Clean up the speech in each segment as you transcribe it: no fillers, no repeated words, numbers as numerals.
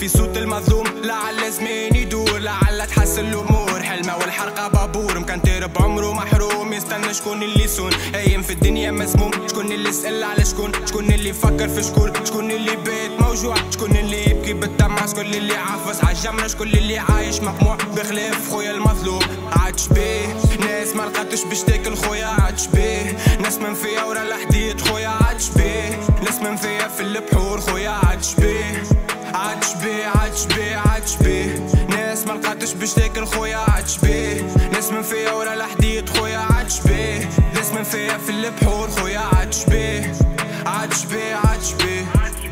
في صوت المظلوم، لعل زمان يدور، لعل تحسن الامور. حلمه والحرقه بابور، مكنتر بعمره محروم، يستنى شكون اللي يصون. ايام في الدنيا مسموم، شكون اللي يسأل على شكون، شكون اللي يفكر في شكون اللي بيت موجوع، شكون اللي يبكي بالدمع، شكون اللي عافس عالجمرة، شكون اللي عايش مقموع بخلاف خويا المظلوم. عادش بيه ناس ما لقاتش باش تاكل خويا، عادش بيه ناس منفية ورا الحديد خويا، عادش بيه ناس منفية في البحور خويا، عادش بيه عادش بيه عادش بيه عادش بيه ناس ما لقاتش باش تاكل خويا، عادش بيه ناس منفية ورا الحديد خويا، عادش بيه ناس منفية في البحور خويا، عادش بيه عادش بيه عادش بيه.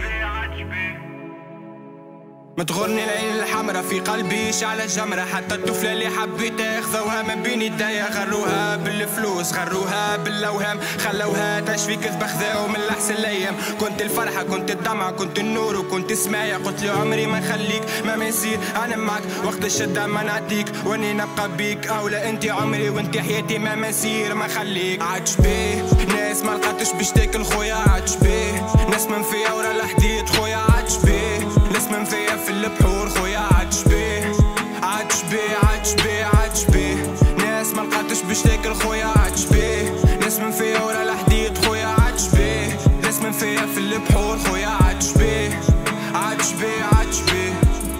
متغرني العين الحمرا في قلبي شعلة جمرة، حتى الطفلة اللي حبيتها خذوها من بين يديا، غروها بالفلوس غروها بالاوهام، خلوها تعيش في كذبة خذاو من الاحسن الايام. كنت الفرحة كنت الدمعة كنت النور وكنت السماية، قلت له عمري ما نخليك ما يصير انا معك وقت الشدة ما نعطيك واني نبقى بيك، اولا انت عمري وانت حياتي ما نسير ما نخليك. عادش بيه ناس ما لقاتش باش تاكل خويا، عادش بيه ناس منفية ورا الحديد خويا، عادش بيه ناس منفية في البحور خويا، عادش بيه عادش بيه عادش بيه عادش بيه ناس ما لقاتش باش تاكل خويا، عادش بيه ناس منفية ورا الحديد خويا، عادش بيه ناس منفية في البحور خويا، عادش بيه عادش بيه عادش بيه.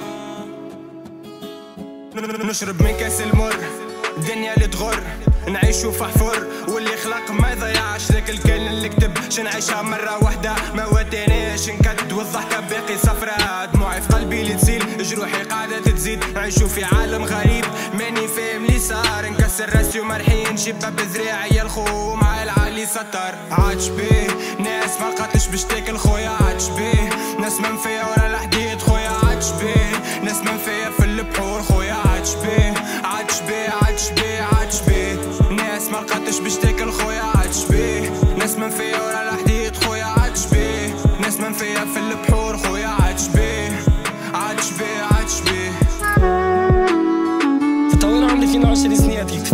نشرب من كاس المر الدنيا اللي تغر، نعيشو في حفر واللي خلق ما يضيعش، ذاك الكل اللي كتب شنعيشها مرة واحدة ما واتانيش نكد، والضحكة باقي صفرا، دموعي في قلبي اللي تسيل، جروحي قاعدة تزيد، نعيشو في عالم غريب ماني فاهم لي صار، نكسر راسي ومرحين جيبها بذراعي الخو مع العالي ستار. عادش بيه ناس ما لقاتش باش تاكل خويا، عادش بيه ناس منفية ورا الحديد خويا، عادش بيه ناس منفية في البحور خويا، عادش بيه عادش بيه عادش بيه عادش بيه ناس ما لقاتش باش تاكل خويا، عادش بيه ناس منفية ورا الحديد خويا، عادش بيه ناس منفية في البحور خويا، عادش بيه عادش بيه عادش بيه. تطور عمري 22 سنة